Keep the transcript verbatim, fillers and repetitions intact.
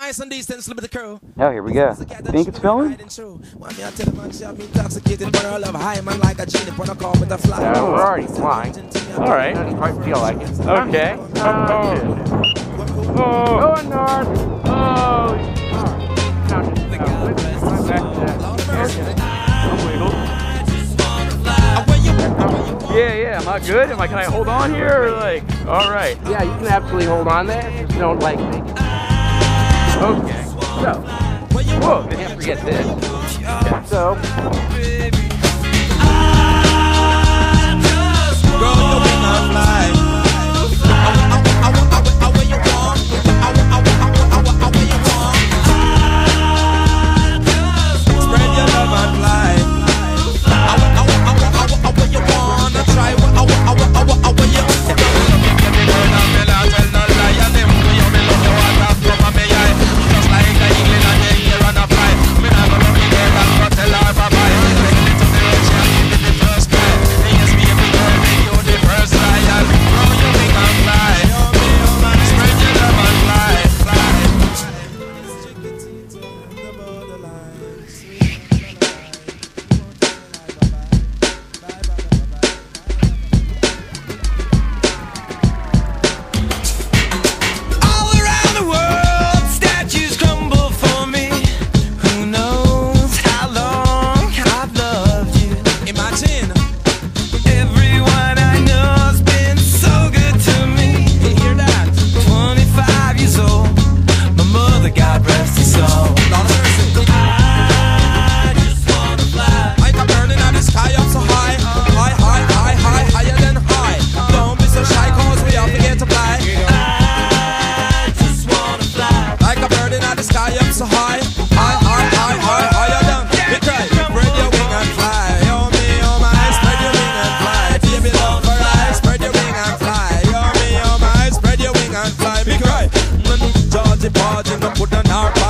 nice and decent, slip the crew. Oh, here we go. Think it's filming? Uh, we're already flying. All right. Doesn't quite feel like it. Okay. Oh, Oh. going north. Oh, Yeah, yeah. Am I good? Am I? Can I hold on here? Or like, all right. yeah, you can absolutely hold on there. Just don't like make it. Okay. So, Whoa. can't forget this. Okay, so. So high, high, high, high, high, higher than we cry. Spread your wing and fly. Oh me, oh my, spread your wing and fly. Baby, love for I, spread your wing and fly. Oh me, oh my, spread your wing and fly. We cry. Georgie Porgy, no put on our